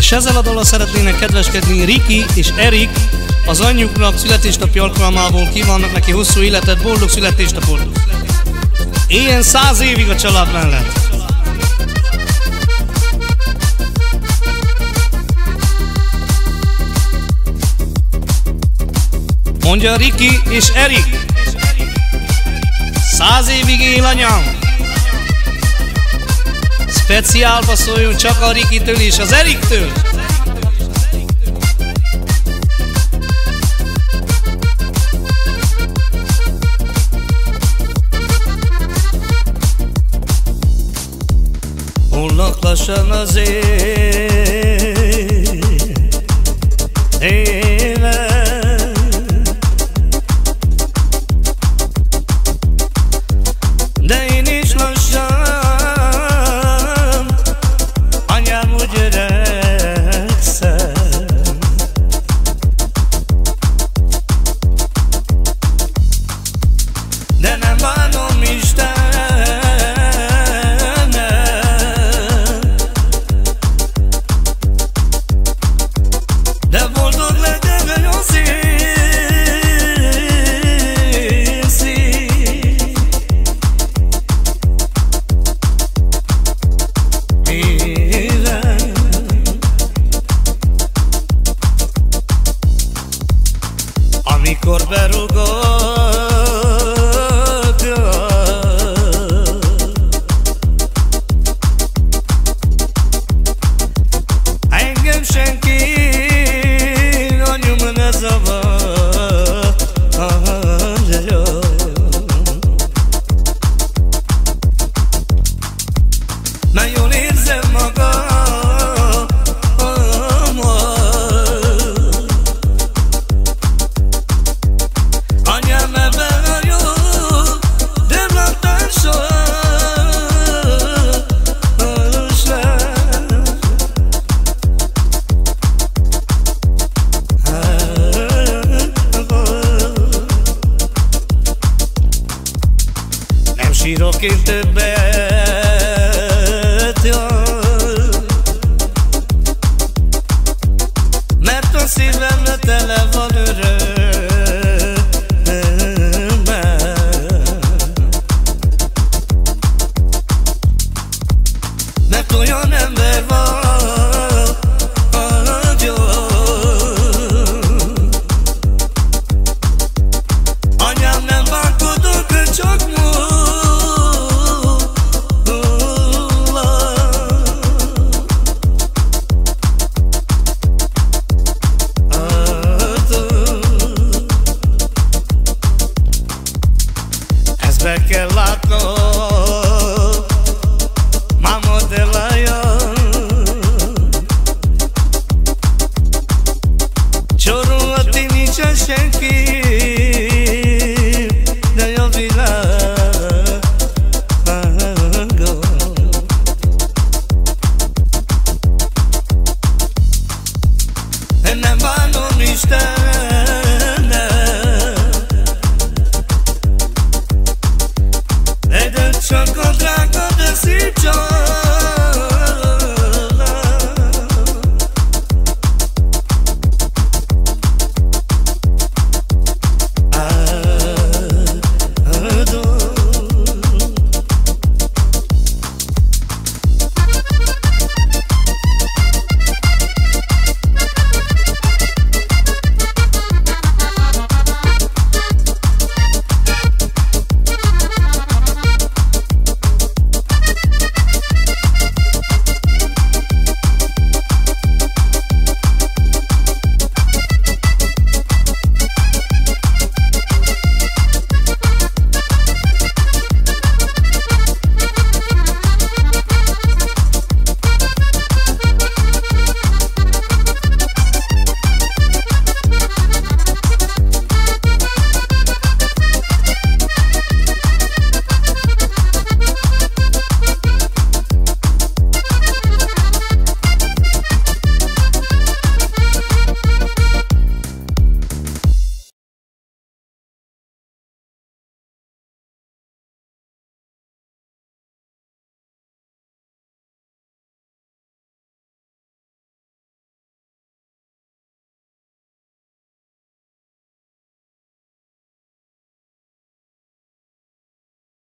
És ezzel a dallal szeretnének kedveskedni Riki és Erik, az anyjuknak születésnapi alkalmából kívánnak neki hosszú életet, boldog születésnapot. Éljen 100 évig a család mellett. Mondja Riki és Erik, 100 évig él anyám. Speciálba szóljon csak a Rikitől és az Eriktől. Hullnak lassan az élet, de én is lassan, anyám, úgy öregszem. De nem bánom Isten, de boldog legyen nagyon szép élet. Amikor berugod, engem senki ne zavar, mert jól érzem magam, anyám ebben a jó, de látásos lesz. Nem sírok én többet, mert a szívem tele van örömmel, mert olyan ember van, anyám, nem bánkodok, csak ezt be kell látnom, máma Delája, csorolhatni nincsen senki, de a világon nem bánom Isten.